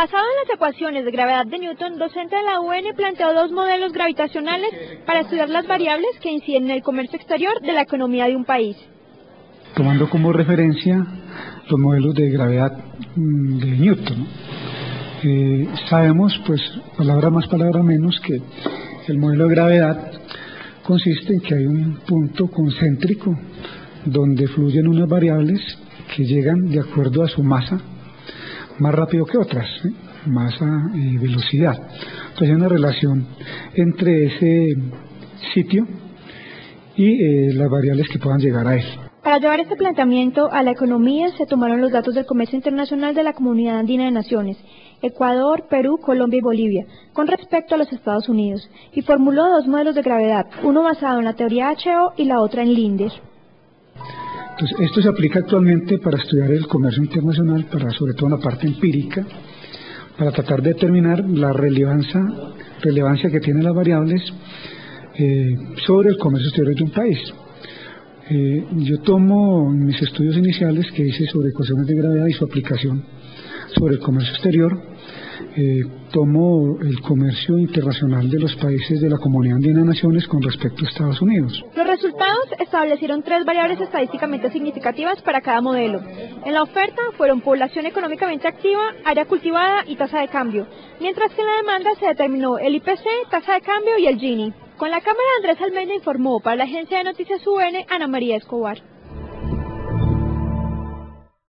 Basado en las ecuaciones de gravedad de Newton, docente de la UN planteó dos modelos gravitacionales para estudiar las variables que inciden en el comercio exterior de la economía de un país. Tomando como referencia los modelos de gravedad de Newton, ¿no? Sabemos, pues, palabra más, palabra menos, que el modelo de gravedad consiste en que hay un punto concéntrico donde fluyen unas variables que llegan de acuerdo a su masa más rápido que otras, masa y velocidad. Entonces hay una relación entre ese sitio y las variables que puedan llegar a él. Para llevar este planteamiento a la economía se tomaron los datos del comercio internacional de la Comunidad Andina de Naciones, Ecuador, Perú, Colombia y Bolivia, con respecto a los Estados Unidos, y formuló dos modelos de gravedad, uno basado en la teoría HO y la otra en Linder. Entonces, esto se aplica actualmente para estudiar el comercio internacional, sobre todo en la parte empírica, para tratar de determinar la relevancia que tienen las variables sobre el comercio exterior de un país. Yo tomo mis estudios iniciales que hice sobre ecuaciones de gravedad y su aplicación sobre el comercio exterior, tomo el comercio internacional de los países de la Comunidad Andina de Naciones con respecto a Estados Unidos. Los resultados establecieron tres variables estadísticamente significativas para cada modelo. En la oferta fueron población económicamente activa, área cultivada y tasa de cambio, mientras que en la demanda se determinó el IPC, tasa de cambio y el Gini. Con la cámara Andrés Almeida informó para la agencia de noticias UN Ana María Escobar.